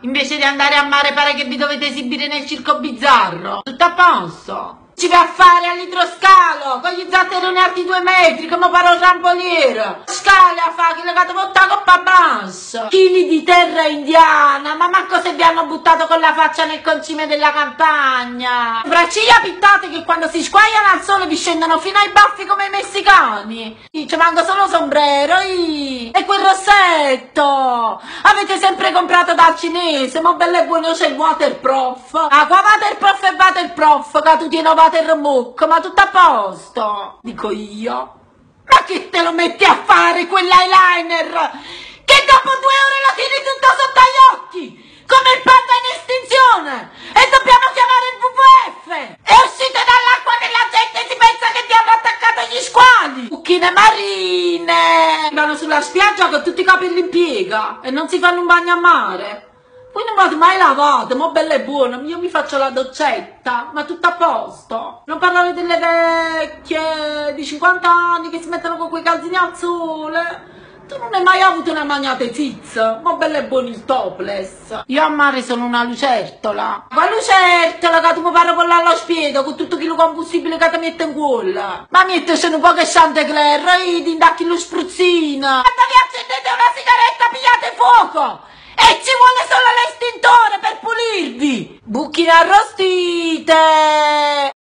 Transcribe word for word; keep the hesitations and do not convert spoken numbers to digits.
Invece di andare a mare pare che vi dovete esibire nel circo bizzarro. Tutto a posto. Ci va a fare all'idroscalo con gli zatteroni alti due metri come paro trampoliere. Scala fa che legato molta coppa bassa. Chili di terra indiana, ma manco se vi hanno buttato con la faccia nel concime della campagna. Bracciglia pittate che quando si squagliano al sole vi scendono fino ai baffi come i messicani. Ci manco solo sombrero. Ii. E quel rossetto avete sempre comprato dal cinese, ma bello e buono c'è il waterprof. Ah, qua waterprof e waterprof, che tu tieni watermuck, ma tutto a posto, dico io. Ma che te lo metti a fare quell'eyeliner che dopo due ore lo tieni tutto sotto agli occhi come il panda in estinzione e dobbiamo chiamare il W W F e uscite dall'acqua che la gente si pensa che ti hanno attaccato gli squali. Mucchine marine vanno sulla spiaggia con tutti i capelli in piega e non si fanno un bagno a mare. Voi non vado mai lavate, ma bella e buona, io mi faccio la doccetta, ma tutto a posto. Non parlare delle vecchie di cinquanta anni che si mettono con quei calzini al sole. Tu non hai mai avuto una magnate tiz, ma bella e buona il topless. Io a mare sono una lucertola. Ma lucertola che tu mi parlo con l'allo spiedo, con tutto quello combustibile che ti mette in culla. Ma metteci un po' che Chantecler, e ti indacchi lo spruzzino. Quando vi accendete una sigaretta pigliate fuoco! E ci vuole solo l'estintore per pulirvi! Bucchine arrostite!